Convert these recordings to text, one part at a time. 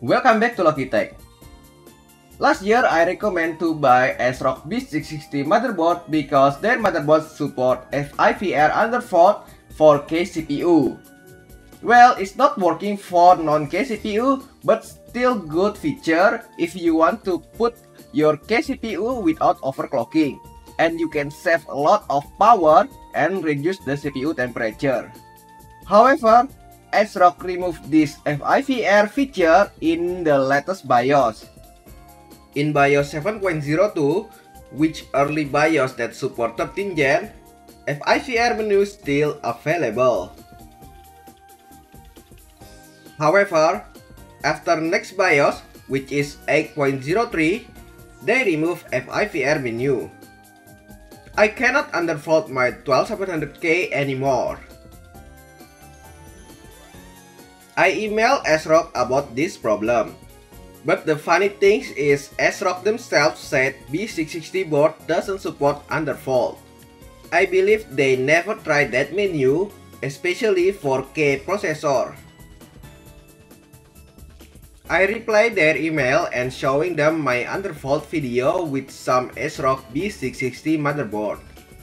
Welcome back to Logitech. Last year, I recommend to buy ASRock B660 motherboard because their motherboards support FIVR Undervolt 4K CPU. Well, it's not working for non-K CPU, but still good feature if you want to put your K CPU without overclocking, and you can save a lot of power and reduce the CPU temperature. However, ASRock removed this FIVR feature in the latest BIOS. In BIOS 7.02, which early BIOS that support 13th Gen, FIVR menu is still available. However, after next BIOS, which is 8.03, they remove FIVR menu. I cannot undervolt my 12700K anymore. I emailed ASRock about this problem. But the funny thing is ASRock themselves said B660 board doesn't support undervolt. I believe they never tried that menu, especially for K processor. I replied their email and showing them my undervolt video with some ASRock B660 motherboard.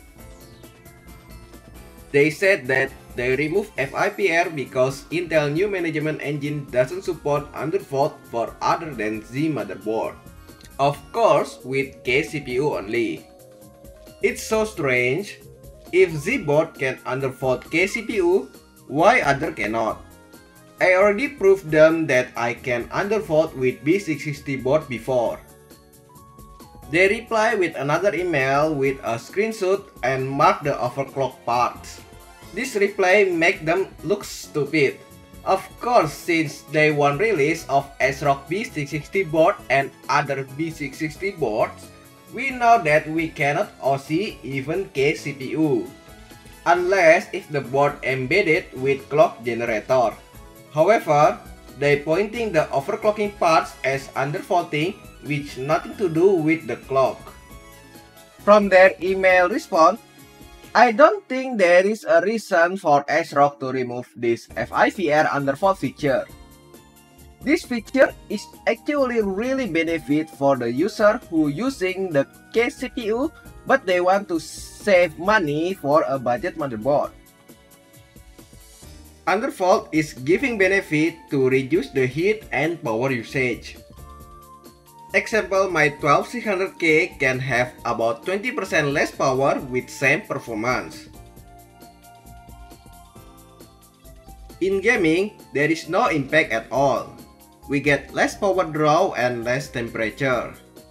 They said that they removed FIVR because Intel new management engine doesn't support undervolt for other than Z motherboard. Of course, with K CPU only. It's so strange. If Z board can undervolt K CPU, why other cannot? I already proved them that I can undervolt with B660 board before. They reply with another email with a screenshot and mark the overclock parts. This reply make them look stupid. Of course, since day one release of ASRock B660 board and other B660 boards, we know that we cannot OC even K CPU, unless if the board embedded with clock generator. However, they pointing the overclocking parts as undervolting, which nothing to do with the clock. From their email response, I don't think there is a reason for ASRock to remove this FIVR undervolt feature. This feature is actually really benefit for the user who using the K CPU but they want to save money for a budget motherboard. Undervolt is giving benefit to reduce the heat and power usage. Example, my 12600K can have about 20% less power with same performance. In gaming, there is no impact at all. We get less power draw and less temperature.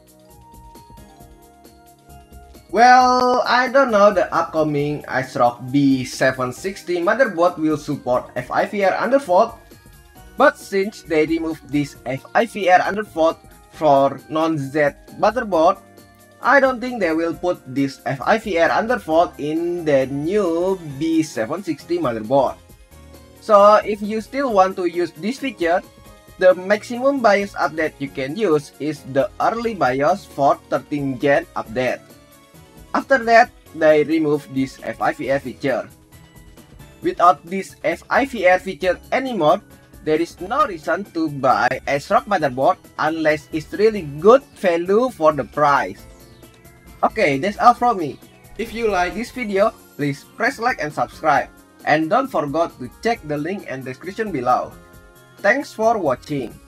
Well, I don't know the upcoming ASRock B760 motherboard will support FIVR undervolt, but since they removed this FIVR undervolt for non-Z motherboard, I don't think they will put this FIVR undervolt in the new B760 motherboard. So if you still want to use this feature, the maximum BIOS update you can use is the early BIOS for 13th Gen update. After that, they remove this FIVR feature. Without this FIVR feature anymore, there is no reason to buy ASRock motherboard unless it's really good value for the price. Okay, that's all from me. If you like this video, please press like and subscribe. And don't forget to check the link and description below. Thanks for watching.